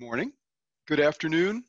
morning, good afternoon,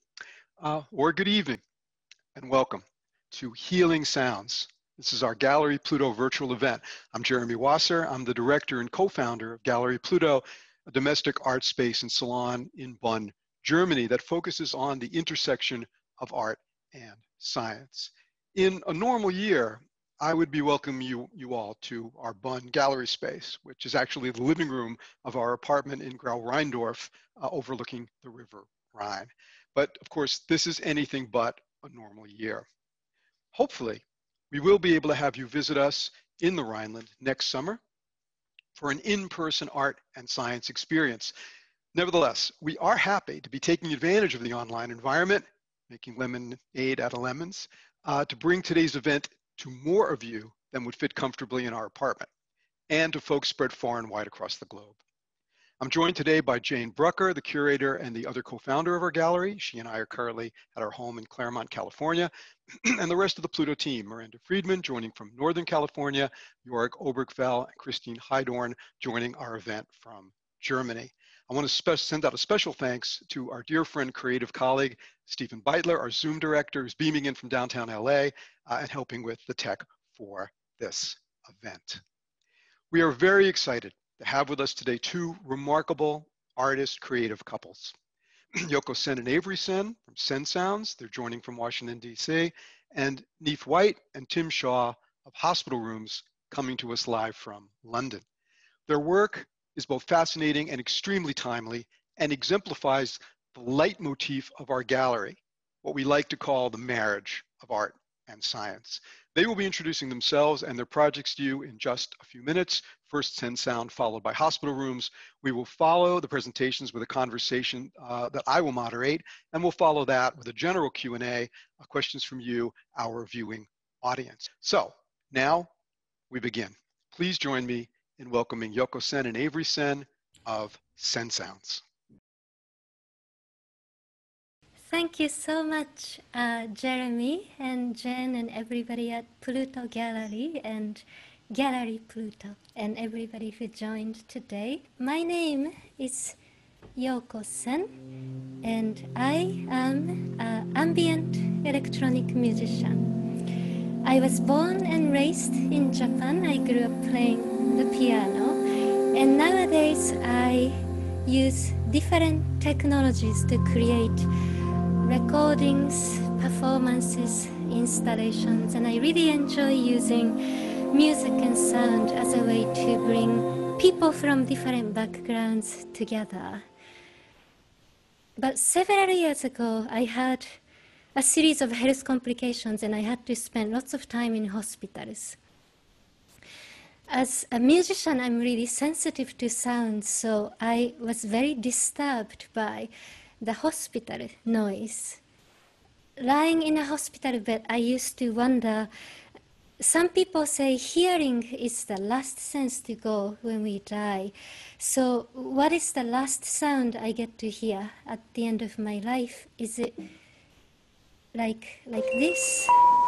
or good evening, and welcome to Healing Sounds. This is our Gallery PLUTO virtual event. I'm Jeremy Wasser. I'm the director and co-founder of Gallery PLUTO, a domestic art space and salon in Bonn, Germany that focuses on the intersection of art and science. In a normal year, I would be welcoming you all to our Bonn gallery space, which is actually the living room of our apartment in Grau-Rheindorf, overlooking the River Rhine. But of course, this is anything but a normal year. Hopefully, we will be able to have you visit us in the Rhineland next summer for an in-person art and science experience. Nevertheless, we are happy to be taking advantage of the online environment, making lemonade out of lemons, to bring today's event to more of you than would fit comfortably in our apartment, and to folks spread far and wide across the globe. I'm joined today by Jane Brucker, the curator and the other co-founder of our gallery. She and I are currently at our home in Claremont, California, and the rest of the PLUTO team, Miranda Friedman joining from Northern California, Jörg Obergfell, and Christine Heidorn joining our event from Germany. I want to send out a special thanks to our dear friend, creative colleague, Stephen Beitler, our Zoom director, who's beaming in from downtown LA and helping with the tech for this event. We are very excited to have with us today two remarkable artist creative couples. Yoko Sen and Avery Sen from SEN Sounds, they're joining from Washington, DC, and Niamh White and Tim Shaw of Hospital Rooms coming to us live from London. Their work is both fascinating and extremely timely and exemplifies the leitmotif of our gallery, what we like to call the marriage of art and science. They will be introducing themselves and their projects to you in just a few minutes. First SEN Sound, followed by Hospital Rooms. We will follow the presentations with a conversation that I will moderate, and we'll follow that with a general Q&A, questions from you, our viewing audience. So now we begin. Please join me in welcoming Yoko Sen and Avery Sen of SEN Sounds. Thank you so much, Jeremy and Jen and everybody at PLUTO Gallery and Gallery PLUTO and everybody who joined today. My name is Yoko Sen and I am an ambient electronic musician. I was born and raised in Japan. I grew up playing the piano, and nowadays I use different technologies to create recordings, performances, installations, and I really enjoy using music and sound as a way to bring people from different backgrounds together. But several years ago, I had a series of health complications and I had to spend lots of time in hospitals. As a musician, I'm really sensitive to sound, so I was very disturbed by the hospital noise. Lying in a hospital bed, I used to wonder, some people say hearing is the last sense to go when we die. So what is the last sound I get to hear at the end of my life? Is it like this?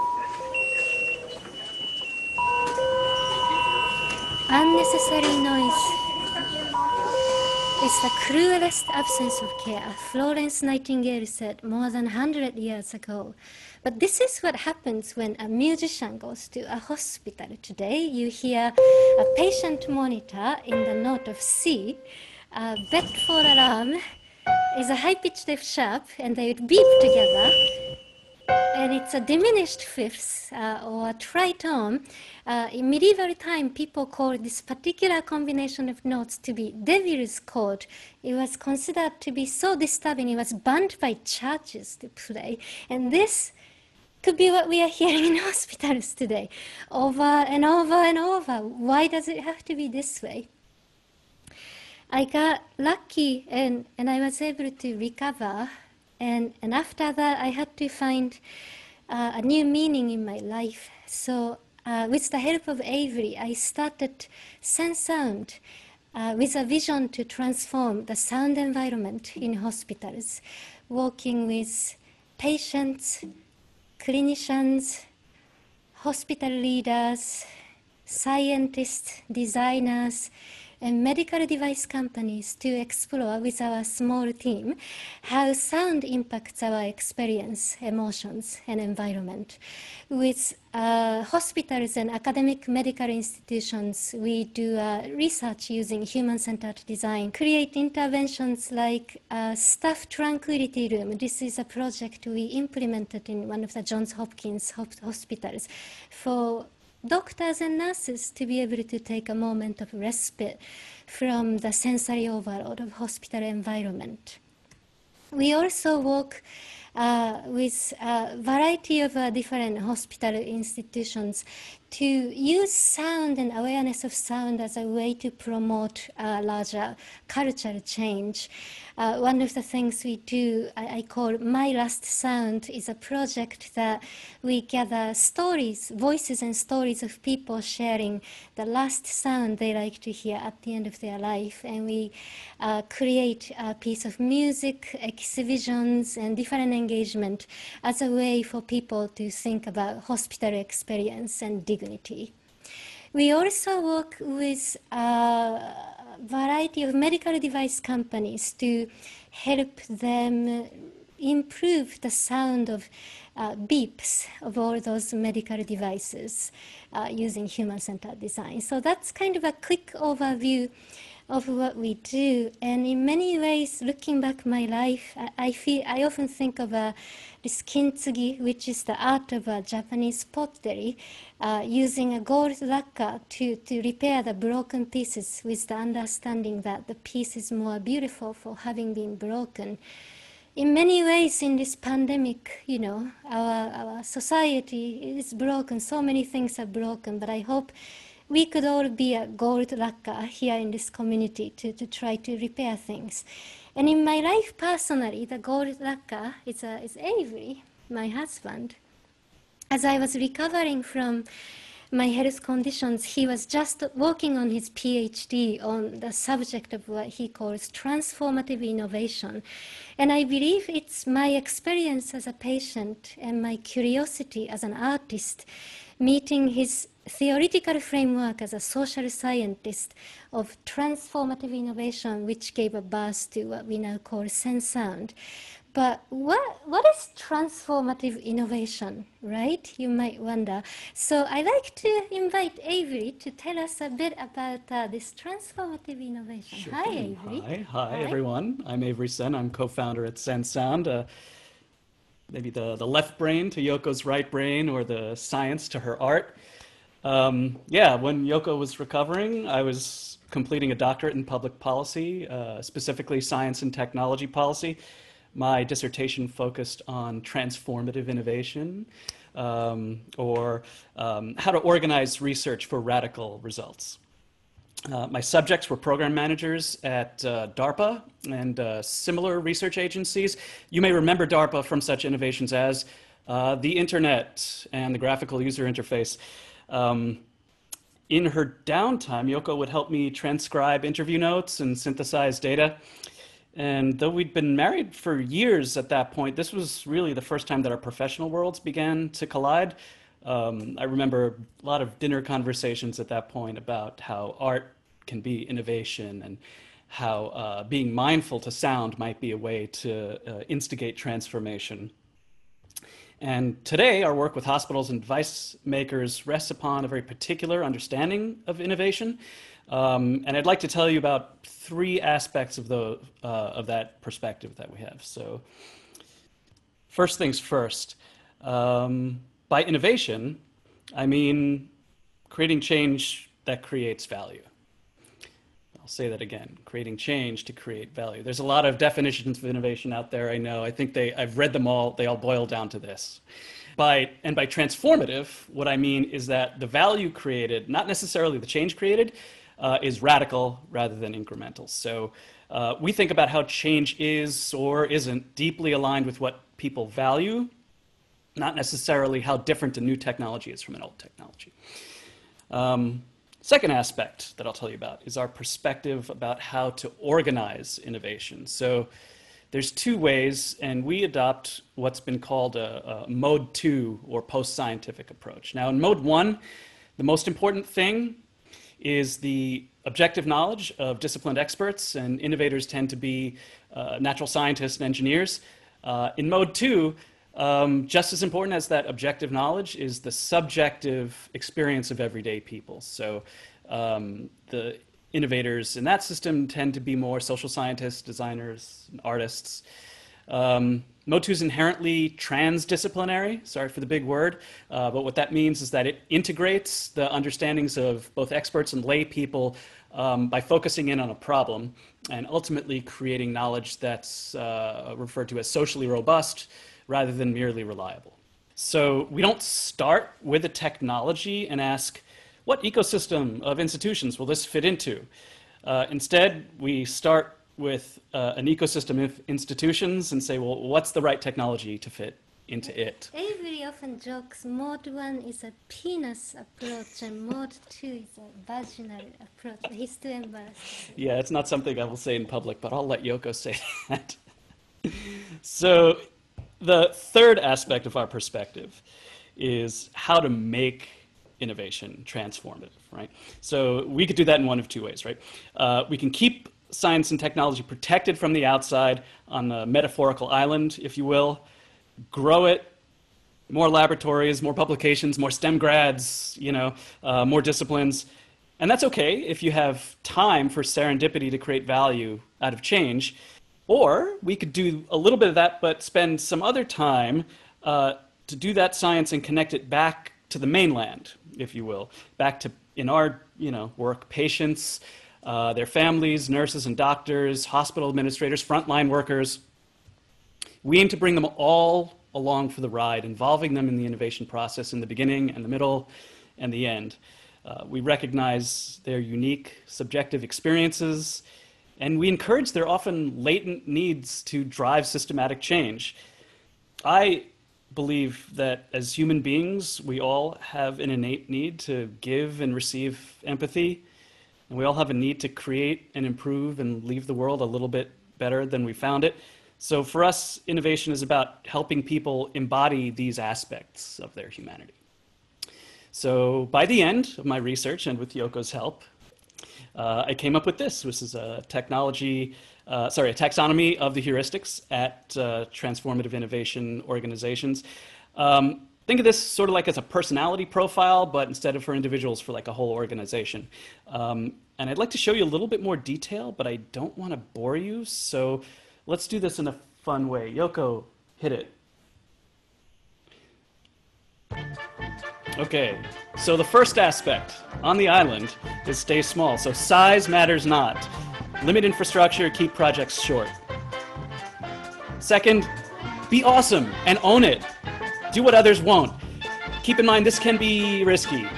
Unnecessary noise is the cruelest absence of care, Florence Nightingale said more than 100 years ago. But this is what happens when a musician goes to a hospital today. You hear a patient monitor in the note of C, a bed for alarm is a high-pitched F sharp, and they would beep together. And it's a diminished fifths or a tritone. In medieval time, people called this particular combination of notes to be devil's chord. It was considered to be so disturbing, it was banned by churches to play. And this could be what we are hearing in hospitals today, over and over and over. Why does it have to be this way? I got lucky and I was able to recover. And after that, I had to find a new meaning in my life. So with the help of Avery, I started SEN Sound with a vision to transform the sound environment in hospitals, working with patients, clinicians, hospital leaders, scientists, designers, and medical device companies to explore with our small team how sound impacts our experience, emotions, and environment. With hospitals and academic medical institutions, we do research using human-centered design, create interventions like staff tranquility room. This is a project we implemented in one of the Johns Hopkins hospitals for doctors and nurses to be able to take a moment of respite from the sensory overload of hospital environment. We also work with a variety of different hospital institutions to use sound and awareness of sound as a way to promote larger cultural change. One of the things we do, I call My Last Sound, is a project that we gather stories, voices and stories of people sharing the last sound they like to hear at the end of their life. And we create a piece of music, exhibitions, and different engagement as a way for people to think about hospital experience and dignity. We also work with a variety of medical device companies to help them improve the sound of beeps of all those medical devices using human-centered design. So that's kind of a quick overview of what we do. And in many ways, looking back my life, I often think of this kintsugi, which is the art of Japanese pottery, using a gold lacquer to repair the broken pieces with the understanding that the piece is more beautiful for having been broken. In many ways, in this pandemic, you know, our society is broken. So many things are broken, but I hope we could all be a gold lacquer here in this community to try to repair things. And in my life personally, the gold lacquer is Avery, my husband. As I was recovering from my health conditions, he was just working on his PhD on the subject of what he calls transformative innovation. And I believe it's my experience as a patient and my curiosity as an artist meeting his theoretical framework as a social scientist of transformative innovation, which gave a birth to what we now call SEN sound. But what is transformative innovation, right? You might wonder. So I'd like to invite Avery to tell us a bit about this transformative innovation. Sure. Hi, Avery. Hi, everyone. I'm Avery Sen. I'm co-founder at SEN Sound. Maybe the left brain to Yoko's right brain, or the science to her art. Yeah, when Yoko was recovering, I was completing a doctorate in public policy, specifically science and technology policy. My dissertation focused on transformative innovation, or how to organize research for radical results. My subjects were program managers at DARPA and similar research agencies. You may remember DARPA from such innovations as the internet and the graphical user interface. In her downtime, Yoko would help me transcribe interview notes and synthesize data. And though we'd been married for years at that point, this was really the first time that our professional worlds began to collide. I remember a lot of dinner conversations at that point about how art can be innovation and how being mindful to sound might be a way to instigate transformation. And today, our work with hospitals and device makers rests upon a very particular understanding of innovation. And I'd like to tell you about three aspects of that perspective that we have. So first things first, by innovation, I mean creating change that creates value. I'll say that again, creating change to create value. There's a lot of definitions of innovation out there, I know. I think I've read them all, they all boil down to this. By transformative, what I mean is that the value created, not necessarily the change created, is radical rather than incremental. So we think about how change is or isn't deeply aligned with what people value, not necessarily how different a new technology is from an old technology. Second aspect that I'll tell you about is our perspective about how to organize innovation. So there's two ways, and we adopt what's been called a mode 2 or post-scientific approach. Now in mode 1, the most important thing is the objective knowledge of disciplined experts, and innovators tend to be natural scientists and engineers. In mode 2, just as important as that objective knowledge is the subjective experience of everyday people. So the innovators in that system tend to be more social scientists, designers, and artists. Mode 2 is inherently transdisciplinary, sorry for the big word, but what that means is that it integrates the understandings of both experts and lay people by focusing in on a problem and ultimately creating knowledge that's referred to as socially robust rather than merely reliable. So we don't start with a technology and ask, what ecosystem of institutions will this fit into? Instead, we start with an ecosystem of institutions and say, well, what's the right technology to fit into it? Avery often jokes mode 1 is a penis approach and mode 2 is a vaginal approach. He's too embarrassed. Yeah, it's not something I will say in public, but I'll let Yoko say that. So the third aspect of our perspective is how to make innovation transformative, right? So we could do that in one of two ways, right? We can keep science and technology protected from the outside on a metaphorical island, if you will, grow it, more laboratories, more publications, more STEM grads, more disciplines. And that's okay if you have time for serendipity to create value out of change. Or we could do a little bit of that, but spend some other time to do that science and connect it back to the mainland, if you will, back to, in our work, patients, their families, nurses and doctors, hospital administrators, frontline workers. We aim to bring them all along for the ride, involving them in the innovation process in the beginning and the middle and the end. We recognize their unique subjective experiences, and we encourage their often latent needs to drive systematic change. I believe that as human beings, we all have an innate need to give and receive empathy, and we all have a need to create and improve and leave the world a little bit better than we found it. So for us, innovation is about helping people embody these aspects of their humanity. So by the end of my research, and with Yoko's help, I came up with this. This is a taxonomy of the heuristics at transformative innovation organizations. Think of this sort of like as a personality profile, but instead of for individuals, for like a whole organization. And I'd like to show you a little bit more detail, but I don't want to bore you, so let's do this in a fun way. Yoko, hit it. Okay, so the first aspect on the island is stay small. So size matters not. Limit infrastructure, keep projects short. Second, be awesome and own it. Do what others won't. Keep in mind this can be risky.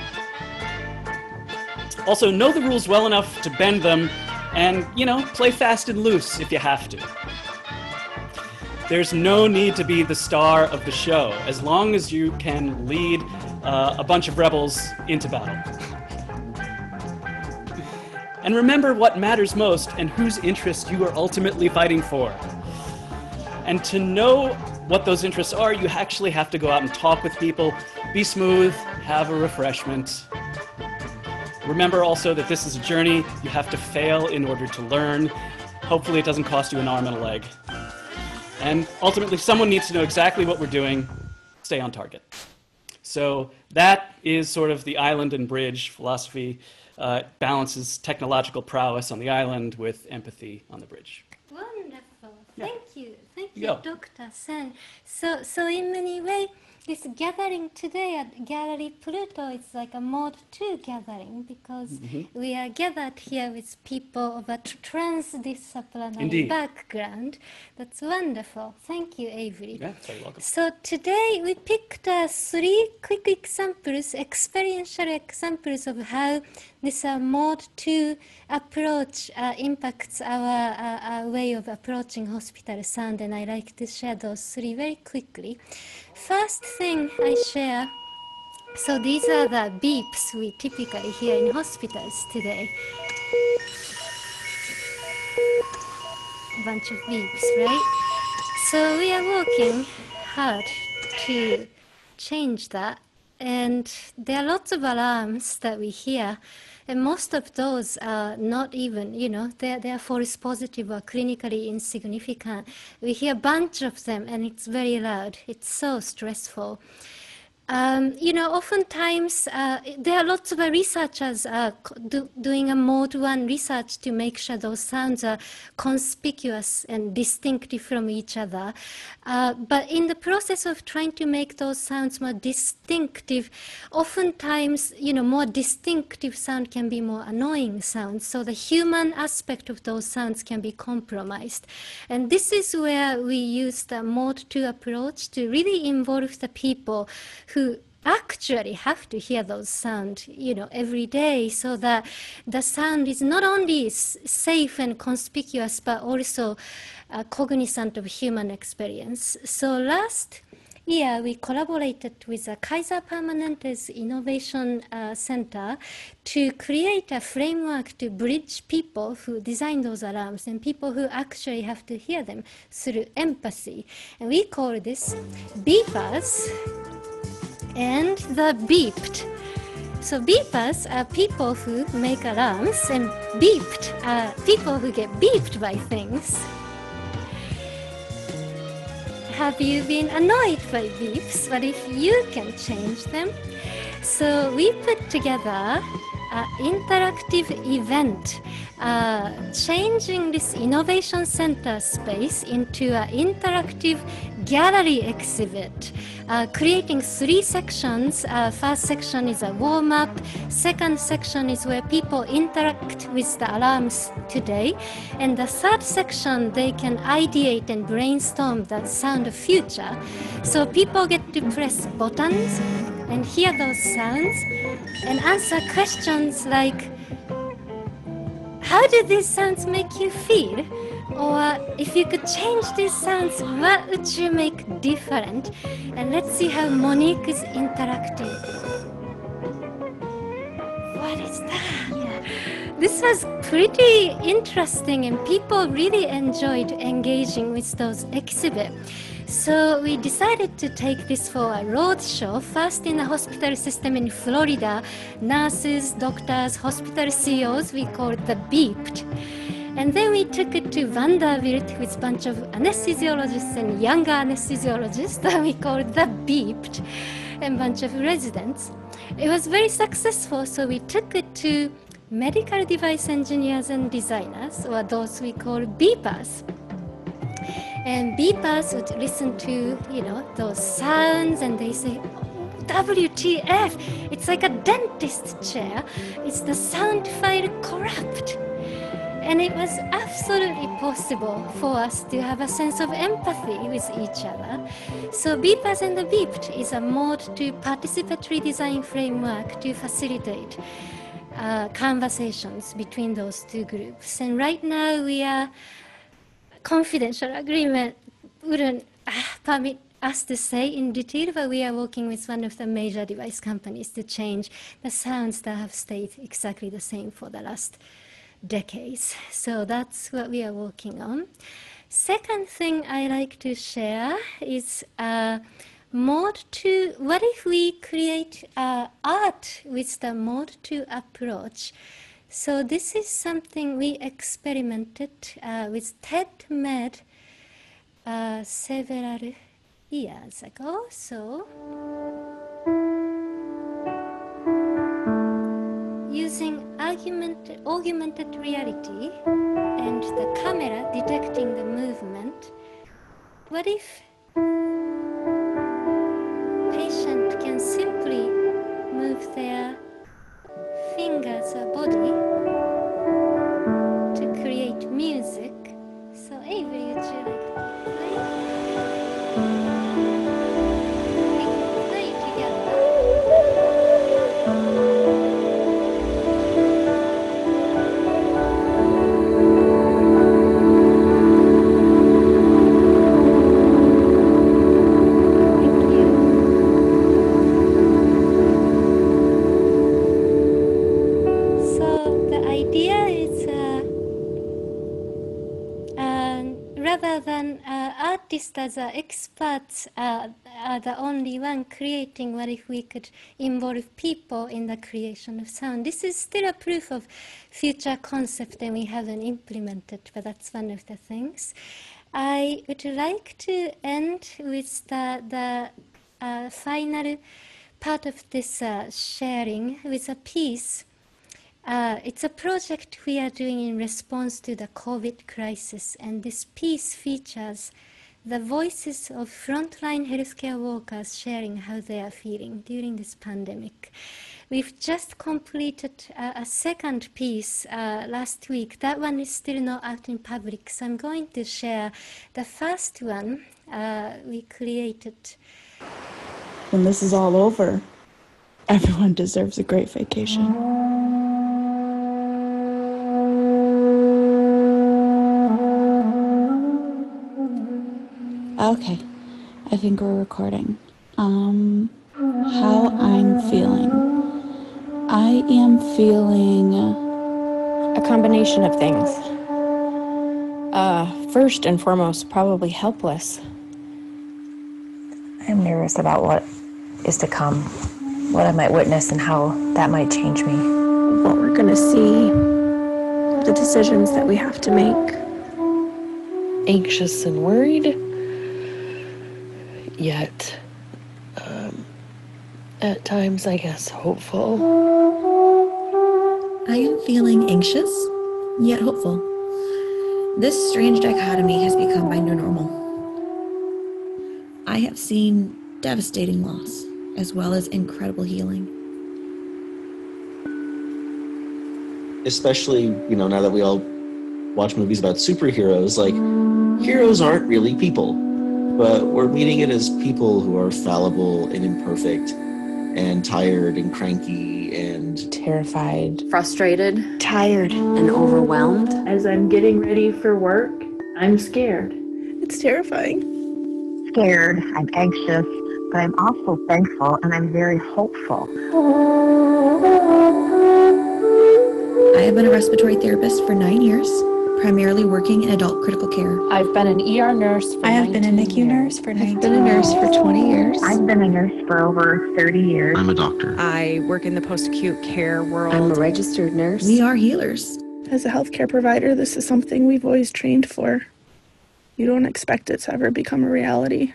Also, know the rules well enough to bend them and, play fast and loose if you have to. There's no need to be the star of the show, as long as you can lead a bunch of rebels into battle. And remember what matters most and whose interests you are ultimately fighting for. And to know what those interests are, you actually have to go out and talk with people, be smooth, have a refreshment. Remember also that this is a journey. You have to fail in order to learn. Hopefully it doesn't cost you an arm and a leg. And ultimately, someone needs to know exactly what we're doing. Stay on target. So that is sort of the island and bridge philosophy. It balances technological prowess on the island with empathy on the bridge. Wonderful. Yeah. Thank you, Dr. Sen. So in many ways, this gathering today at Gallery PLUTO is like a mode 2 gathering, because we are gathered here with people of a transdisciplinary background. That's wonderful. Thank you, Avery. Yeah, very welcome. So today we picked 3 quick examples, experiential examples of how this mode 2 approach impacts our way of approaching hospital sound, and I'd like to share those 3 very quickly. First thing I share, so these are the beeps we typically hear in hospitals today. A bunch of beeps, right? So we are working hard to change that, and there are lots of alarms that we hear. And most of those are not even, they're false positive or clinically insignificant. We hear a bunch of them, and it's very loud. It's so stressful. Oftentimes there are lots of researchers doing a mode 1 research to make sure those sounds are conspicuous and distinctive from each other. But in the process of trying to make those sounds more distinctive, oftentimes, more distinctive sound can be more annoying sounds. So the human aspect of those sounds can be compromised. And this is where we use the mode 2 approach to really involve the people who actually have to hear those sounds, every day, so that the sound is not only safe and conspicuous, but also cognizant of human experience. So last year, we collaborated with the Kaiser Permanente's Innovation Center to create a framework to bridge people who design those alarms and people who actually have to hear them through empathy. And we call this beepers and the beeped. So beepers are people who make alarms, and beeped are people who get beeped by things. Have you been annoyed by beeps? What if you can change them? So we put together an interactive event, changing this innovation center space into an interactive gallery exhibit, creating 3 sections. First section is a warm-up. Second section is where people interact with the alarms today. And the third section, they can ideate and brainstorm the sound of future. So people get to press buttons and hear those sounds and answer questions like, how do these sounds make you feel? Or if you could change these sounds, what would you make different? And let's see how Monique is interacting. What is that? Yeah. This was pretty interesting, and people really enjoyed engaging with those exhibits. So we decided to take this for a road show, first in the hospital system in Florida. Nurses, doctors, hospital CEOs, we call it the beeped. And then we took it to Vanderbilt with a bunch of anesthesiologists and younger anesthesiologists that we called the beeped, and a bunch of residents. It was very successful, so we took it to medical device engineers and designers, or those we call beepers. And beepers would listen to, those sounds, and they say, WTF, it's like a dentist chair. It's the sound file corrupt. And it was absolutely possible for us to have a sense of empathy with each other. So Beepers and the Beeped is a mode to participatory design framework to facilitate conversations between those 2 groups. And right now we are confidential agreement wouldn't permit us to say in detail, but we are working with one of the major device companies to change the sounds that have stayed exactly the same for the last decades. So that's what we are working on. Second thing I like to share is mode 2. What if we create art with the mode 2 approach? So this is something we experimented with TED Med several years ago. So using augmented reality and the camera detecting the movement, what if patient can simply move their fingers or body to create music? So Avery, would you like to play? We can play together. artists as experts are the only one creating. What if we could involve people in the creation of sound? This is still a proof of future concept and we haven't implemented, but that's one of the things. I would like to end with the final part of this sharing with a piece. It's a project we are doing in response to the COVID crisis, and this piece features the voices of frontline healthcare workers sharing how they are feeling during this pandemic. We've just completed a second piece last week. That one is still not out in public, so I'm going to share the first one we created. When this is all over, everyone deserves a great vacation. Okay, I think we're recording. How I'm feeling. I am feeling a combination of things. First and foremost, probably helpless. I'm nervous about what is to come, what I might witness and how that might change me. What we're going to see, the decisions that we have to make. Anxious and worried, yet at times, I guess, hopeful. I am feeling anxious, yet hopeful. This strange dichotomy has become my new normal. I have seen devastating loss, as well as incredible healing. Especially, now that we all watch movies about superheroes, like, heroes aren't really people, but we're meeting it as people who are fallible and imperfect and tired and cranky and terrified, frustrated, tired, and overwhelmed. As I'm getting ready for work, I'm scared. It's terrifying. Scared, I'm anxious, but I'm also thankful and I'm very hopeful. I have been a respiratory therapist for 9 years, primarily working in adult critical care. I've been an ER nurse for 19 years. I have been a NICU nurse for 19 years. I've been a nurse for 20 years. I've been a nurse for over 30 years. I'm a doctor. I work in the post-acute care world. I'm a registered nurse. We are healers. As a healthcare provider, this is something we've always trained for. You don't expect it to ever become a reality.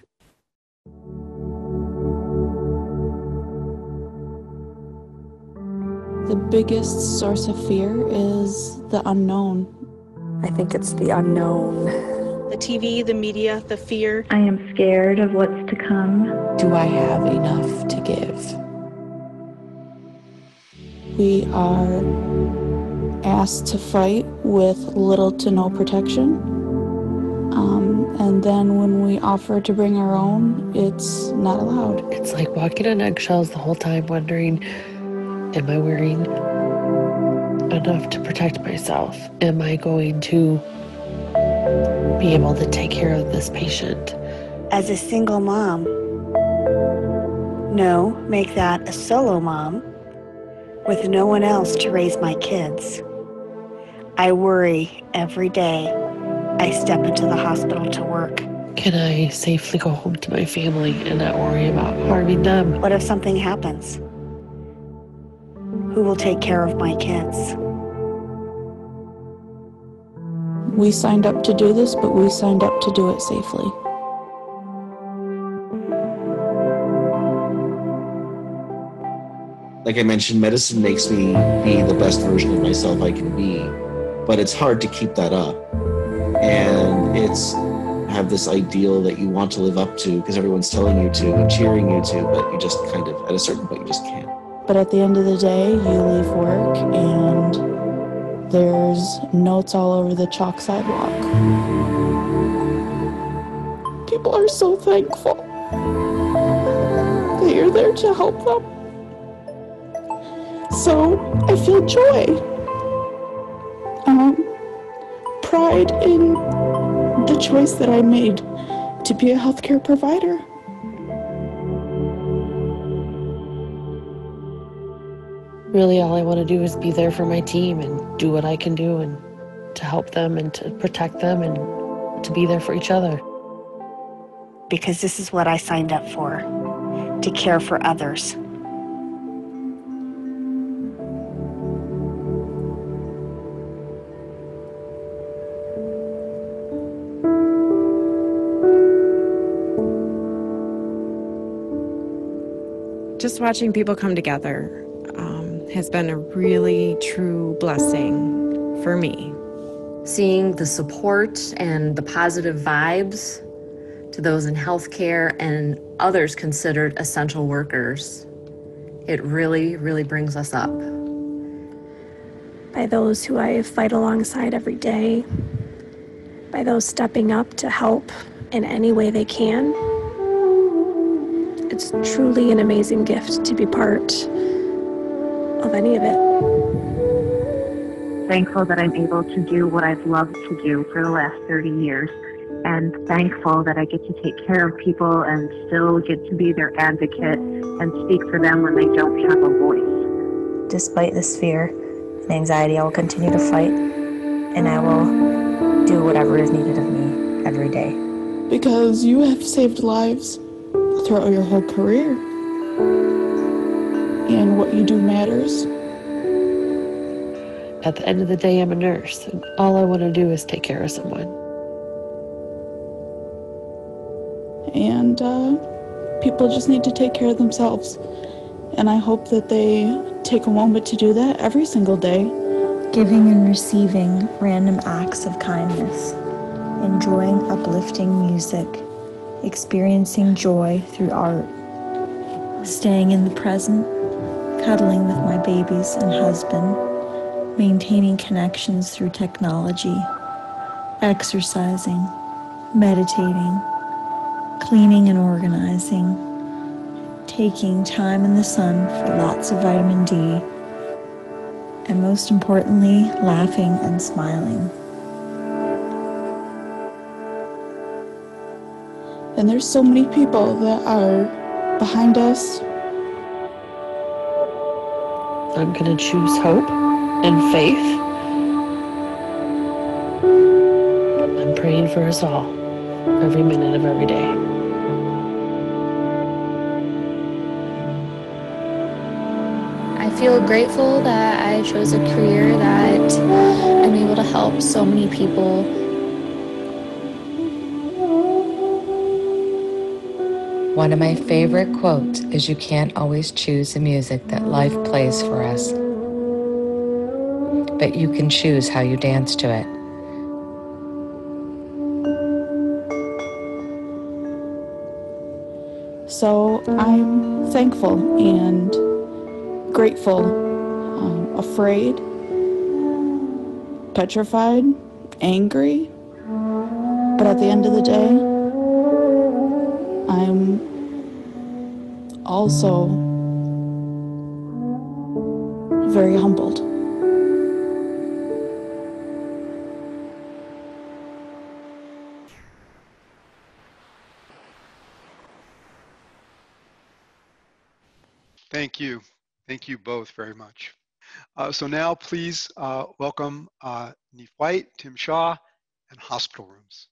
The biggest source of fear is the unknown. I think it's the unknown. The TV, the media, the fear. I am scared of what's to come. Do I have enough to give? We are asked to fight with little to no protection. And then when we offer to bring our own, it's not allowed. It's like walking on eggshells the whole time, wondering, am I wearing enough to protect myself? Am I going to be able to take care of this patient? As a single mom, no, make that a solo mom with no one else to raise my kids. I worry every day I step into the hospital to work. Can I safely go home to my family and not worry about harming them? What if something happens? Who will take care of my kids? We signed up to do this, but we signed up to do it safely. Like I mentioned, medicine makes me be the best version of myself I can be, but it's hard to keep that up. And it's have this ideal that you want to live up to because everyone's telling you to and cheering you to, but you just kind of, at a certain point, you just can't. But at the end of the day, you leave work and there's notes all over the chalk sidewalk. People are so thankful that you're there to help them. So I feel joy, pride in the choice that I made to be a healthcare provider. Really, all I want to do is be there for my team and do what I can do and to help them and to protect them and to be there for each other. because this is what I signed up for, to care for others. Just watching people come together has been a really true blessing for me. Seeing the support and the positive vibes to those in healthcare and others considered essential workers, it really, really brings us up. By those who I fight alongside every day, by those stepping up to help in any way they can. It's truly an amazing gift to be part of any of it. Thankful that I'm able to do what I've loved to do for the last 30 years, and thankful that I get to take care of people and still get to be their advocate and speak for them when they don't have a voice. Despite this fear and anxiety, I will continue to fight, and I will do whatever is needed of me every day. Because you have saved lives throughout your whole career, and what you do matters. At the end of the day, I'm a nurse, and all I want to do is take care of someone. And people just need to take care of themselves. And I hope that they take a moment to do that every single day. Giving and receiving random acts of kindness, enjoying uplifting music, experiencing joy through art, staying in the present, cuddling with my babies and husband, maintaining connections through technology, exercising, meditating, cleaning and organizing, taking time in the sun for lots of vitamin D, and most importantly, laughing and smiling. And there's so many people that are behind us. I'm going to choose hope and faith. I'm praying for us all, every minute of every day. I feel grateful that I chose a career that I'm able to help so many people. One of my favorite quotes is, "You can't always choose the music that life plays for us, but you can choose how you dance to it." So I'm thankful and grateful, afraid, petrified, angry, but at the end of the day, I'm also very humbled. Thank you. Thank you both very much. So now please welcome Niamh White, Tim Shaw, and Hospital Rooms.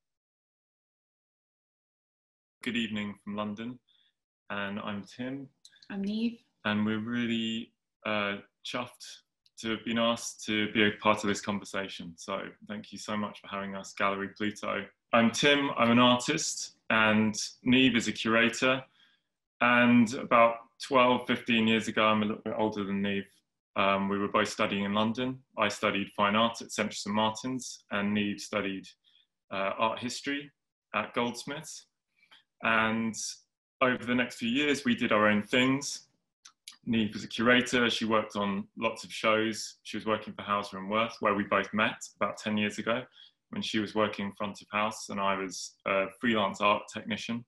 Good evening from London, and I'm Tim. I'm Niamh. And we're really chuffed to have been asked to be a part of this conversation. So thank you so much for having us, Gallery Pluto. I'm Tim, I'm an artist, and Niamh is a curator. And about 12, 15 years ago, I'm a little bit older than Niamh, we were both studying in London. I studied fine art at Central St Martin's, and Niamh studied art history at Goldsmiths. And over the next few years, we did our own things. Niamh was a curator. She worked on lots of shows. She was working for Hauser and Wirth, where we both met about 10 years ago, when she was working front of house and I was a freelance art technician.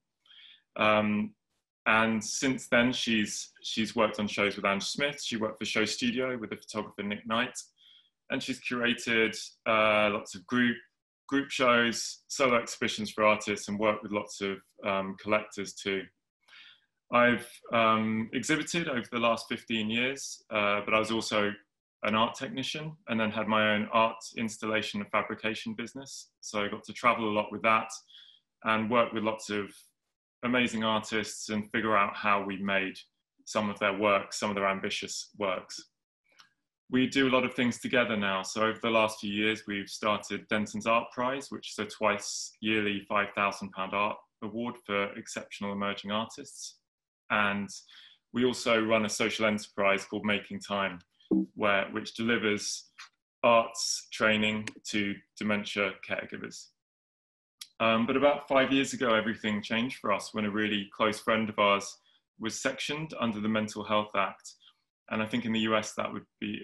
And since then, she's worked on shows with Ange Smith. She worked for Show Studio with the photographer Nick Knight. And she's curated lots of group shows, solo exhibitions for artists, and worked with lots of collectors too. I've exhibited over the last 15 years, but I was also an art technician and then had my own art installation and fabrication business. So I got to travel a lot with that and work with lots of amazing artists and figure out how we made some of their work, some of their ambitious works. We do a lot of things together now. So over the last few years, we've started Denton's Art Prize, which is a twice yearly £5,000 art award for exceptional emerging artists. And we also run a social enterprise called Making Time, which delivers arts training to dementia caregivers. But about 5 years ago, everything changed for us when a really close friend of ours was sectioned under the Mental Health Act. And I think in the US that would be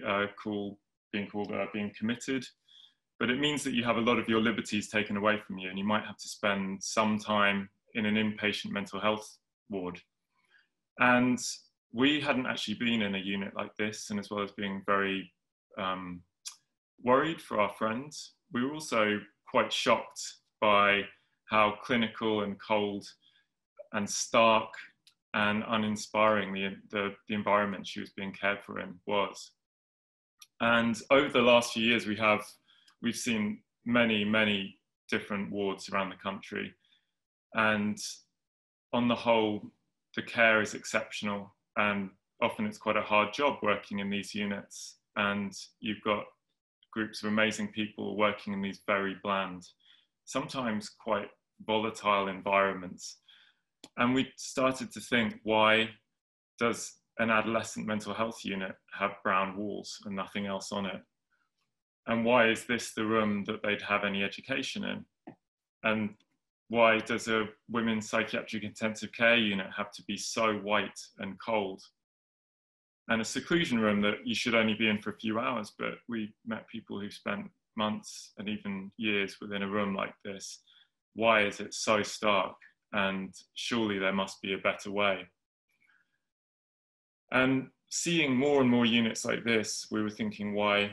being committed. But it means that you have a lot of your liberties taken away from you, and you might have to spend some time in an inpatient mental health ward. And we hadn't actually been in a unit like this, and as well as being very worried for our friends, we were also quite shocked by how clinical and cold and stark and uninspiring the environment she was being cared for in was. And over the last few years, we've seen many different wards around the country. And on the whole, the care is exceptional, and often it's quite a hard job working in these units. And you've got groups of amazing people working in these very bland, sometimes quite volatile environments. And we started to think, why does an adolescent mental health unit have brown walls and nothing else on it? And why is this the room that they'd have any education in? And why does a women's psychiatric intensive care unit have to be so white and cold? And a seclusion room that you should only be in for a few hours, but we met people who spent months and even years within a room like this. Why is it so stark? And surely there must be a better way. And seeing more and more units like this, we were thinking, why,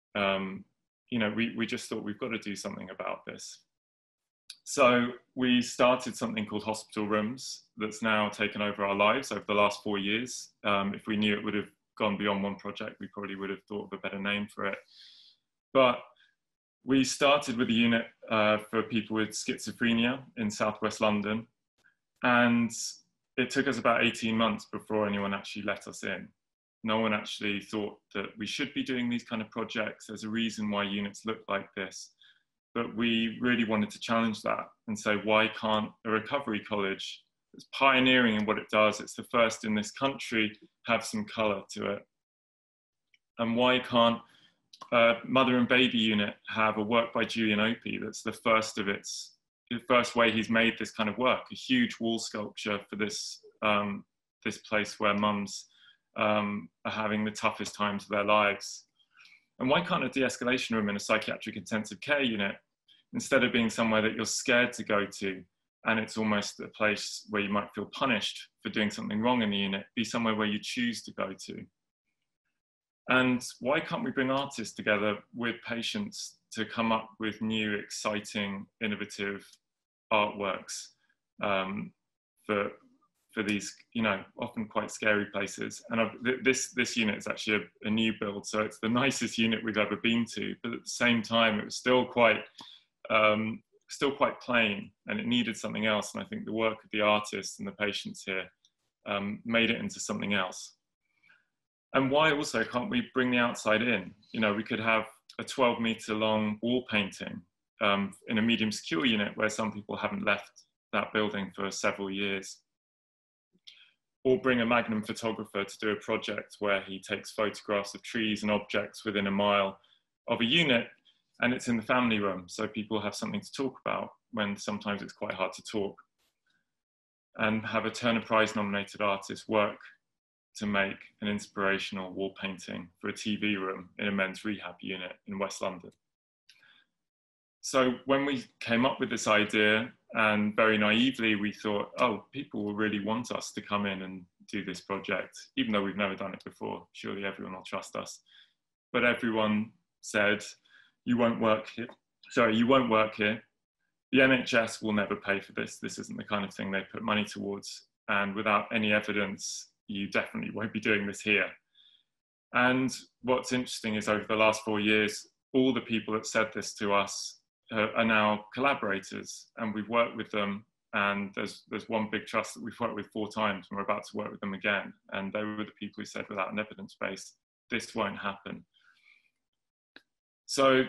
we just thought we've got to do something about this. So we started something called Hospital Rooms that's now taken over our lives over the last 4 years. If we knew it would have gone beyond one project, we probably would have thought of a better name for it. But we started with a unit for people with schizophrenia in southwest London. And it took us about 18 months before anyone actually let us in. No one actually thought that we should be doing these kind of projects. There's a reason why units look like this. But we really wanted to challenge that and say, why can't a recovery college that's pioneering in what it does, it's the first in this country, have some colour to it? And why can't a mother and baby unit have a work by Julian Opie that's the first way he's made this kind of work, a huge wall sculpture for this, this place where mums are having the toughest times of their lives? And why can't a de-escalation room in a psychiatric intensive care unit, instead of being somewhere that you're scared to go to, and it's almost a place where you might feel punished for doing something wrong in the unit, be somewhere where you choose to go to? And why can't we bring artists together with patients to come up with new, exciting, innovative artworks for these, often quite scary places? And this unit is actually a new build, so it's the nicest unit we've ever been to. But at the same time, it was still quite plain, and it needed something else. And I think the work of the artists and the patients here made it into something else. And why also can't we bring the outside in? We could have a 12-meter long wall painting in a medium secure unit where some people haven't left that building for several years. Or bring a Magnum photographer to do a project where he takes photographs of trees and objects within a mile of a unit, and it's in the family room, so people have something to talk about when sometimes it's quite hard to talk. And have a Turner Prize nominated artist work to make an inspirational wall painting for a TV room in a men's rehab unit in West London. So when we came up with this idea, and very naively we thought, oh, people will really want us to come in and do this project, even though we've never done it before. Surely everyone will trust us. But everyone said, you won't work here. Sorry, you won't work here. The NHS will never pay for this. This isn't the kind of thing they put money towards. And without any evidence, you definitely won't be doing this here. And what's interesting is over the last 4 years, all the people that said this to us are now collaborators, and we've worked with them. And there's one big trust that we've worked with 4 times, and we're about to work with them again. And they were the people who said, without an evidence base, this won't happen. So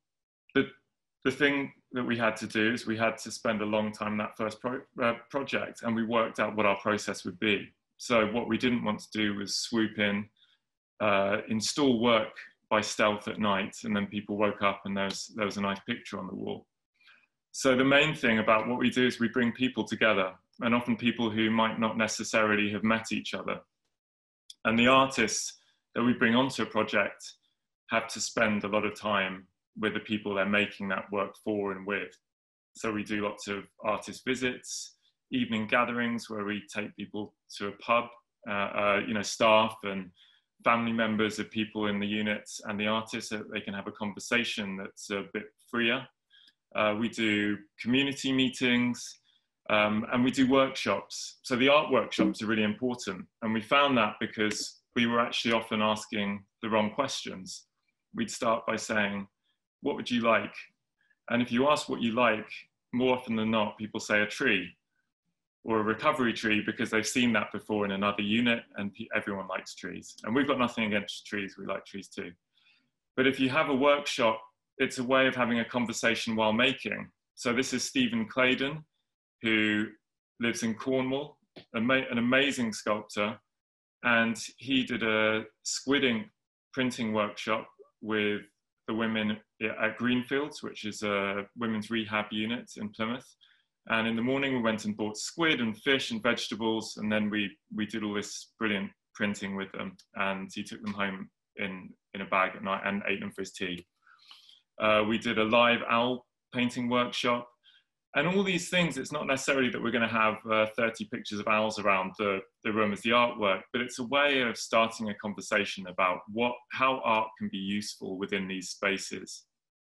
the thing that we had to do is we had to spend a long time in that first project, and we worked out what our process would be. So what we didn't want to do was swoop in, install work by stealth at night, and then people woke up and there was a nice picture on the wall. So the main thing about what we do is we bring people together, and often people who might not necessarily have met each other. And the artists that we bring onto a project have to spend a lot of time with the people they're making that work for and with. So we do lots of artist visits, evening gatherings where we take people to a pub, you know, staff and family members of people in the units and the artists, so that they can have a conversation that's a bit freer. We do community meetings, and we do workshops. So the art workshops are really important. And we found that because we were actually often asking the wrong questions. We'd start by saying, what would you like? And if you ask what you like, more often than not, people say a tree or a recovery tree, because they've seen that before in another unit, and everyone likes trees. And we've got nothing against trees, we like trees too. But if you have a workshop, it's a way of having a conversation while making. So this is Stephen Claydon, who lives in Cornwall, an amazing sculptor. And he did a squid ink printing workshop with the women at Greenfields, which is a women's rehab unit in Plymouth. And in the morning we went and bought squid and fish and vegetables, and then we did all this brilliant printing with them, and he took them home in a bag at night and ate them for his tea. We did a live owl painting workshop, and all these things, it's not necessarily that we're going to have 30 pictures of owls around the room as the artwork, but it's a way of starting a conversation about how art can be useful within these spaces.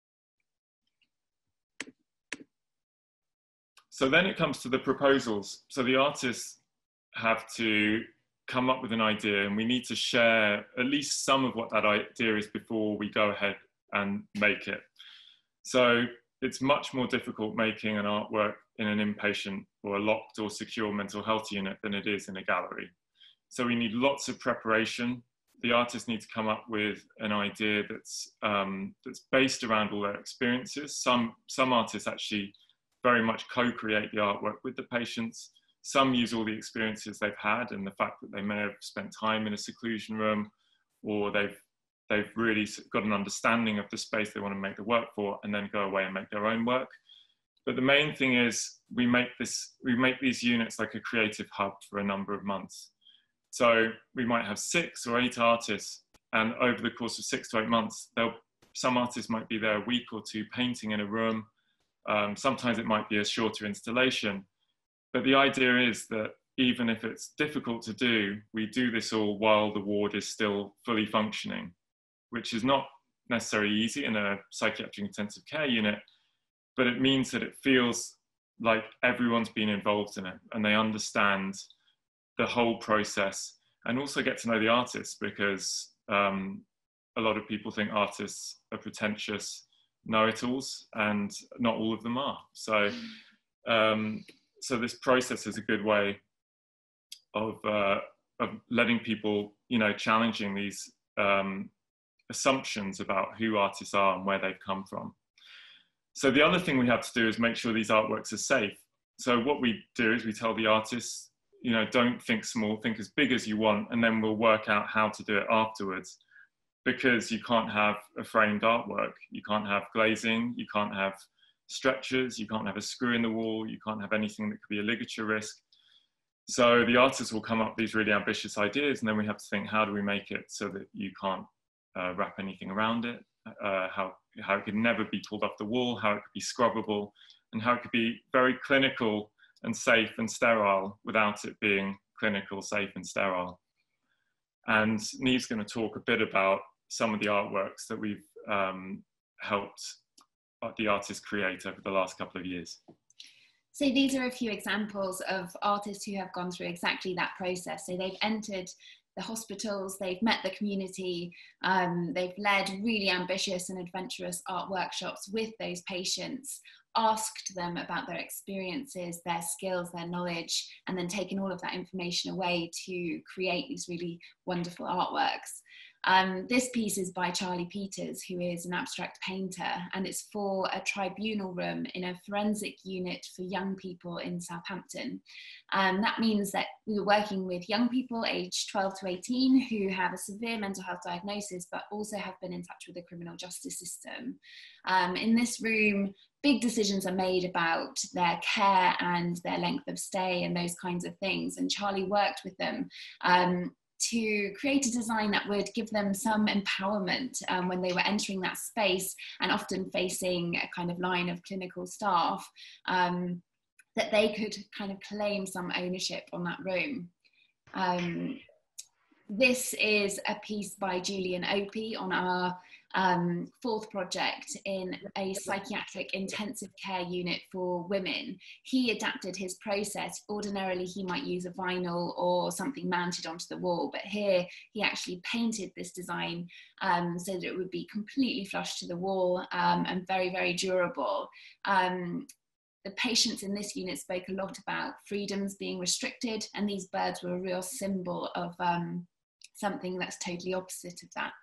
So then it comes to the proposals. So the artists have to come up with an idea, and we need to share at least some of what that idea is before we go ahead and make it. So it's much more difficult making an artwork in an inpatient or a locked or secure mental health unit than it is in a gallery. So we need lots of preparation. The artists need to come up with an idea that's based around all their experiences. Some artists actually very much co-create the artwork with the patients. Some use all the experiences they've had and the fact that they may have spent time in a seclusion room, or they've really got an understanding of the space they want to make the work for, and then go away and make their own work. But the main thing is we make these units like a creative hub for a number of months. So we might have 6 or 8 artists, and over the course of 6 to 8 months, some artists might be there a week or 2 painting in a room. Sometimes it might be a shorter installation. But the idea is that even if it's difficult to do, we do this all while the ward is still fully functioning, which is not necessarily easy in a psychiatric intensive care unit, but it means that it feels like everyone's been involved in it and they understand the whole process, and also get to know the artists, because a lot of people think artists are pretentious know-it-alls, and not all of them are. So, so this process is a good way of letting people, challenging these assumptions about who artists are and where they've come from. So the other thing we have to do is make sure these artworks are safe. So what we do is we tell the artists, don't think small, think as big as you want, and then we'll work out how to do it afterwards. Because you can't have a framed artwork, you can't have glazing, you can't have stretchers, you can't have a screw in the wall, you can't have anything that could be a ligature risk. So the artists will come up with these really ambitious ideas, and then we have to think, how do we make it so that you can't wrap anything around it, how it could never be pulled off the wall, how it could be scrubbable, and how it could be very clinical and safe and sterile without it being clinical, safe and sterile. And Niamh's going to talk a bit about some of the artworks that we've helped the artists create over the last couple of years. So these are a few examples of artists who have gone through exactly that process. So they've entered the hospitals, they've met the community, they've led really ambitious and adventurous art workshops with those patients, asked them about their experiences, their skills, their knowledge, and then taken all of that information away to create these really wonderful artworks. This piece is by Charlie Peters, who is an abstract painter, and it's for a tribunal room in a forensic unit for young people in Southampton. That means that we were working with young people aged 12 to 18 who have a severe mental health diagnosis, but also have been in touch with the criminal justice system. In this room, big decisions are made about their care and their length of stay and those kinds of things. And Charlie worked with them to create a design that would give them some empowerment when they were entering that space and often facing a kind of line of clinical staff, that they could kind of claim some ownership on that room. This is a piece by Julian Opie on our fourth project in a psychiatric intensive care unit for women. He adapted his process. Ordinarily, he might use a vinyl or something mounted onto the wall, but here he actually painted this design so that it would be completely flush to the wall and very, very durable. The patients in this unit spoke a lot about freedoms being restricted, and these birds were a real symbol of something that's totally opposite of that.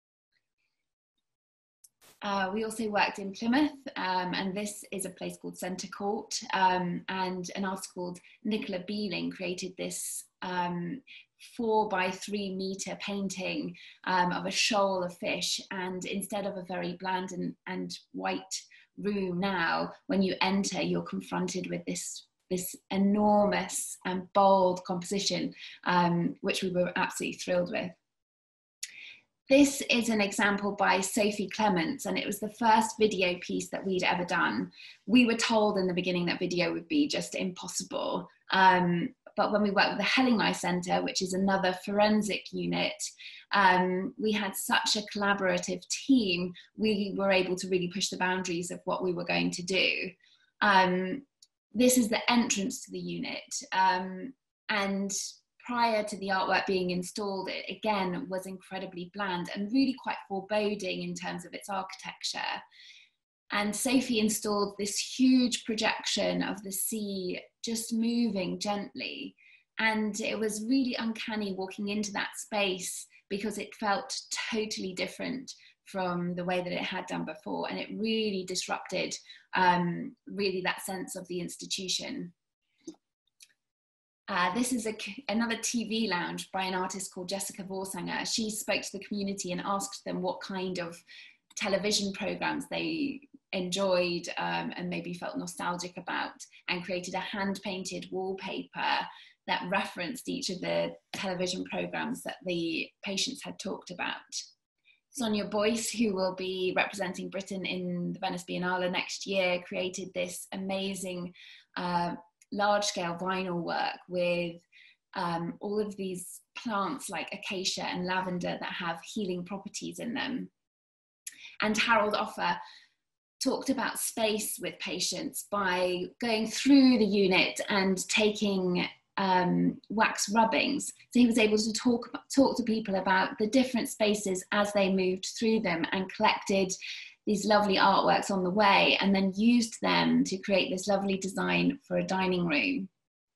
We also worked in Plymouth, and this is a place called Centre Court, and an artist called Nicola Beeling created this 4 by 3 meter painting of a shoal of fish, and instead of a very bland and white room now, when you enter, you're confronted with this enormous and bold composition, which we were absolutely thrilled with. This is an example by Sophie Clements, and it was the first video piece that we'd ever done. We were told in the beginning that video would be just impossible, but when we worked with the Hellingham Centre, which is another forensic unit, we had such a collaborative team, we were able to really push the boundaries of what we were going to do. This is the entrance to the unit, and prior to the artwork being installed, it again was incredibly bland and really quite foreboding in terms of its architecture. And Sophie installed this huge projection of the sea just moving gently. And it was really uncanny walking into that space because it felt totally different from the way that it had done before. And it really disrupted really that sense of the institution. This is another TV lounge by an artist called Jessica Vorsanger. She spoke to the community and asked them what kind of television programs they enjoyed and maybe felt nostalgic about, and created a hand-painted wallpaper that referenced each of the television programs that the patients had talked about. Sonia Boyce, who will be representing Britain in the Venice Biennale next year, created this amazing large-scale vinyl work with all of these plants like acacia and lavender that have healing properties in them. And Harold Offer talked about space with patients by going through the unit and taking wax rubbings. So he was able to talk to people about the different spaces as they moved through them, and collected these lovely artworks on the way, and then used them to create this lovely design for a dining room.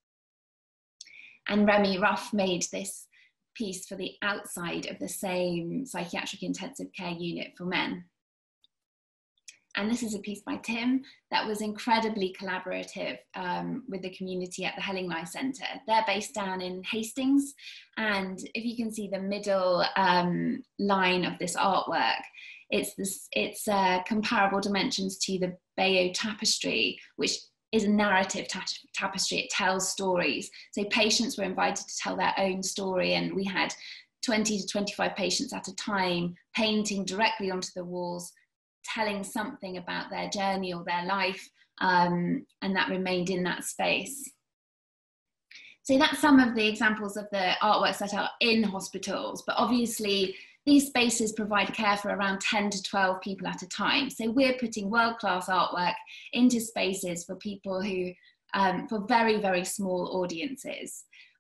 And Remy Ruff made this piece for the outside of the same psychiatric intensive care unit for men. And this is a piece by Tim that was incredibly collaborative with the community at the Hellingham Centre. They're based down in Hastings, and if you can see the middle line of this artwork, it's comparable dimensions to the Bayeux tapestry, which is a narrative tapestry. It tells stories. So patients were invited to tell their own story, and we had 20 to 25 patients at a time painting directly onto the walls, telling something about their journey or their life, and that remained in that space. So that's some of the examples of the artworks that are in hospitals, but obviously these spaces provide care for around 10 to 12 people at a time. So we're putting world-class artwork into spaces for people who, for very, very small audiences.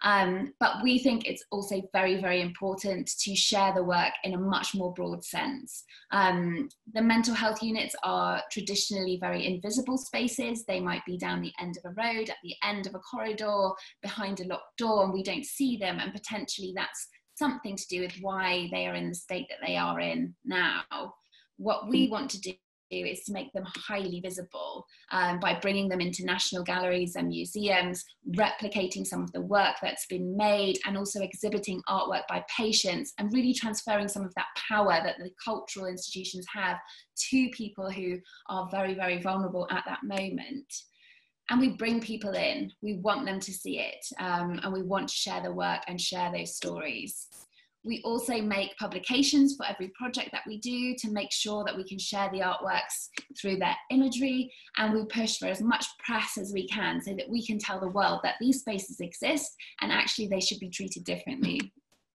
But we think it's also very, very important to share the work in a much more broad sense. The mental health units are traditionally very invisible spaces. They might be down the end of a road, at the end of a corridor, behind a locked door, and we don't see them, and potentially that's something to do with why they are in the state that they are in now. What we want to do is to make them highly visible by bringing them into national galleries and museums, replicating some of the work that's been made, and also exhibiting artwork by patients, and really transferring some of that power that the cultural institutions have to people who are very, very vulnerable at that moment. And we bring people in, we want them to see it, and we want to share the work and share those stories. We also make publications for every project that we do to make sure that we can share the artworks through their imagery, and we push for as much press as we can so that we can tell the world that these spaces exist and actually they should be treated differently.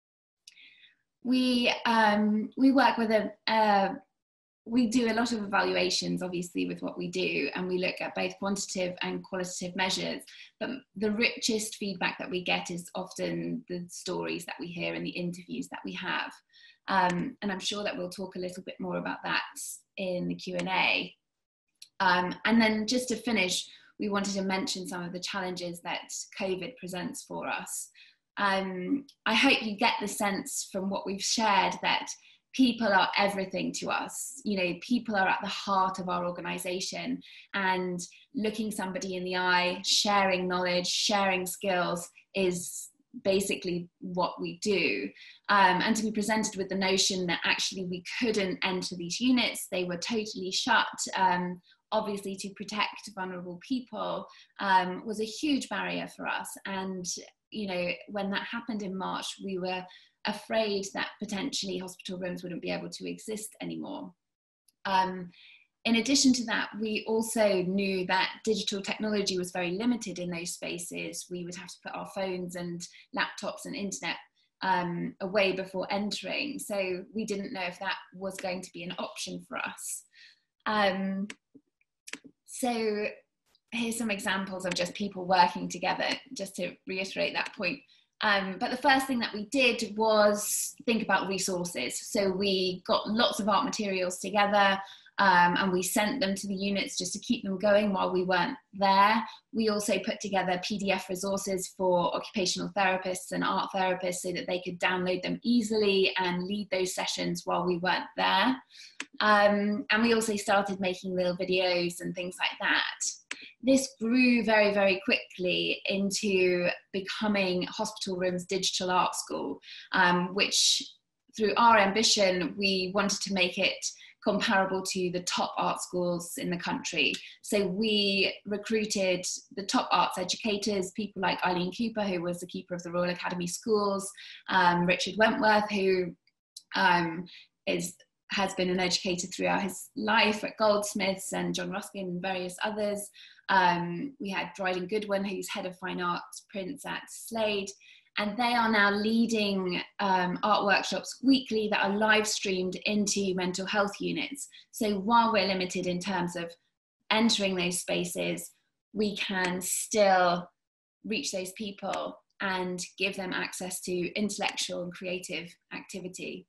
We work with we do a lot of evaluations, obviously, with what we do, and we look at both quantitative and qualitative measures. But the richest feedback that we get is often the stories that we hear and the interviews that we have. And I'm sure that we'll talk a little bit more about that in the Q&A. And then just to finish, we wanted to mention some of the challenges that COVID presents for us. I hope you get the sense from what we've shared that people are everything to us. You know, people are at the heart of our organization, and looking somebody in the eye, sharing knowledge, sharing skills is basically what we do. And to be presented with the notion that actually we couldn't enter these units, they were totally shut, obviously to protect vulnerable people, was a huge barrier for us. And, you know, when that happened in March, we were afraid that potentially hospital rooms wouldn't be able to exist anymore. In addition to that, we also knew that digital technology was very limited in those spaces. We would have to put our phones and laptops and internet away before entering. So we didn't know if that was going to be an option for us. So here's some examples of just people working together, just to reiterate that point. But the first thing that we did was think about resources. So we got lots of art materials together, and we sent them to the units just to keep them going while we weren't there. We also put together PDF resources for occupational therapists and art therapists so that they could download them easily and lead those sessions while we weren't there. And we also started making little videos and things like that. This grew very, very quickly into becoming Hospital Room's digital art school, which through our ambition, we wanted to make it comparable to the top art schools in the country. So we recruited the top arts educators, people like Eileen Cooper, who was the keeper of the Royal Academy Schools, Richard Wentworth, who has been an educator throughout his life at Goldsmiths, and John Ruskin and various others. We had Dryden Goodwin, who's head of fine arts prints at Slade, and they are now leading art workshops weekly that are live streamed into mental health units. So while we're limited in terms of entering those spaces, we can still reach those people and give them access to intellectual and creative activity.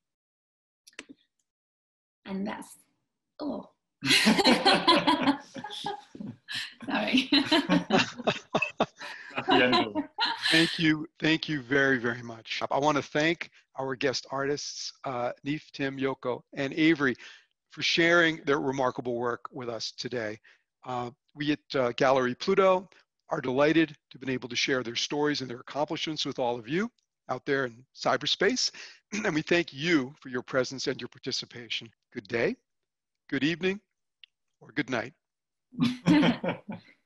And that's all. Sorry. Thank you very, very much. I want to thank our guest artists, Niamh, Tim, Yoko, and Avery, for sharing their remarkable work with us today. We at Gallery PLUTO are delighted to have been able to share their stories and their accomplishments with all of you out there in cyberspace. And we thank you for your presence and your participation. Good day, good evening, or good night.